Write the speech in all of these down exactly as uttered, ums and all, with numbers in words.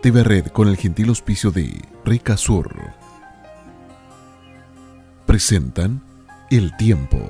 T V Red, con el gentil auspicio de Ricasur, presentan El Tiempo.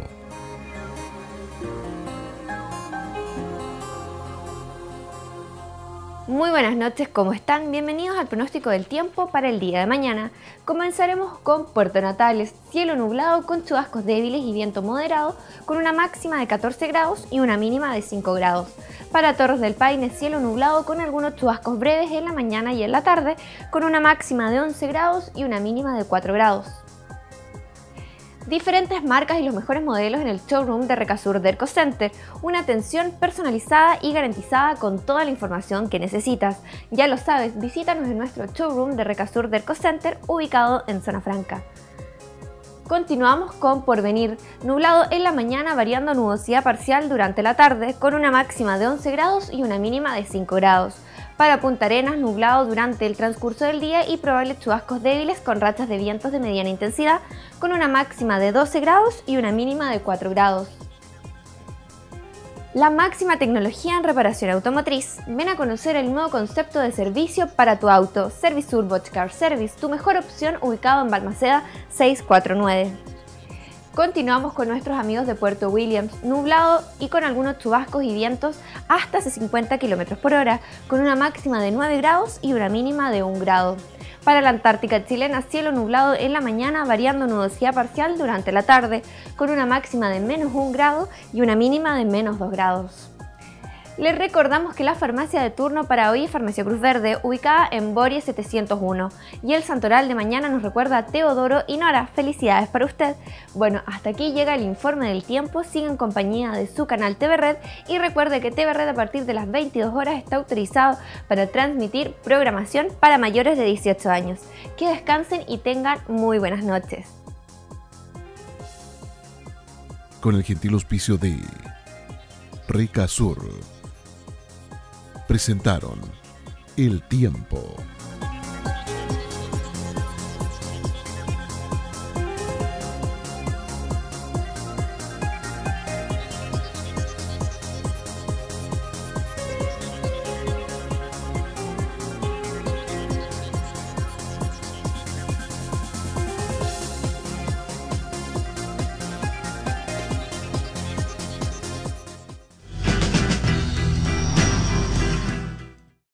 Muy buenas noches, ¿cómo están? Bienvenidos al pronóstico del tiempo para el día de mañana. Comenzaremos con Puerto Natales, cielo nublado con chubascos débiles y viento moderado, con una máxima de catorce grados y una mínima de cinco grados. Para Torres del Paine, cielo nublado con algunos chubascos breves en la mañana y en la tarde, con una máxima de once grados y una mínima de cuatro grados. Diferentes marcas y los mejores modelos en el showroom de Recasur de Ercocenter, una atención personalizada y garantizada con toda la información que necesitas. Ya lo sabes, visítanos en nuestro showroom de Recasur de Ercocenter ubicado en Zona Franca. Continuamos con Porvenir, nublado en la mañana variando nubosidad parcial durante la tarde con una máxima de once grados y una mínima de cinco grados. Para Punta Arenas, nublado durante el transcurso del día y probables chubascos débiles con rachas de vientos de mediana intensidad con una máxima de doce grados y una mínima de cuatro grados. La máxima tecnología en reparación automotriz. Ven a conocer el nuevo concepto de servicio para tu auto. Serviceur Bosch Car Service, tu mejor opción ubicado en Balmaceda seiscientos cuarenta y nueve. Continuamos con nuestros amigos de Puerto Williams, nublado y con algunos chubascos y vientos hasta cincuenta kilómetros por hora, con una máxima de nueve grados y una mínima de un grado. Para la Antártica chilena, cielo nublado en la mañana variando nubosidad parcial durante la tarde, con una máxima de menos un grado y una mínima de menos dos grados. Les recordamos que la farmacia de turno para hoy es Farmacia Cruz Verde, ubicada en Borie setecientos uno. Y el santoral de mañana nos recuerda a Teodoro y Nora. Felicidades para usted. Bueno, hasta aquí llega el informe del tiempo. Siga en compañía de su canal T V Red y recuerde que T V Red a partir de las veintidós horas está autorizado para transmitir programación para mayores de dieciocho años. Que descansen y tengan muy buenas noches. Con el gentil auspicio de Ricasur, presentaron El Tiempo.